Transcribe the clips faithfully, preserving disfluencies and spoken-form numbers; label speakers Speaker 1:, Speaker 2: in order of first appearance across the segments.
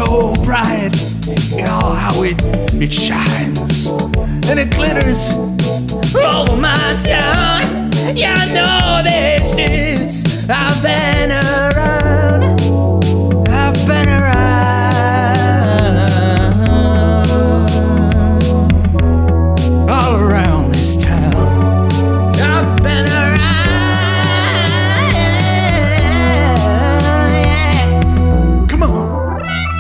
Speaker 1: so bright. Oh, how it, it shines and it glitters over my town. Yeah, I know these streets. I've been around. I've been around. All around this town. I've been around. Yeah. Come on.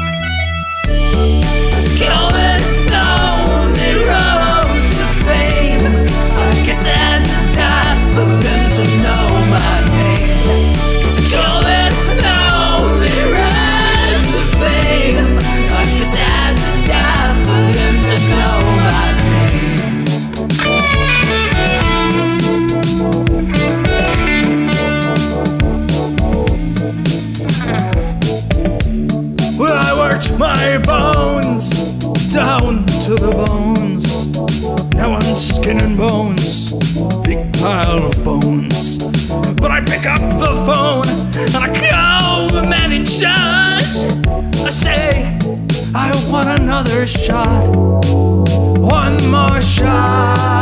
Speaker 1: It's going lonely road to fame. I guess I had to die for them to know my name. It's going lonely road to fame. I guess I had to die for them to know my name. Well, I worked my bones down to the bones. Now I'm skin and bones, big pile of bones. But I pick up the phone and I call the man in charge. I say, I want another shot, one more shot.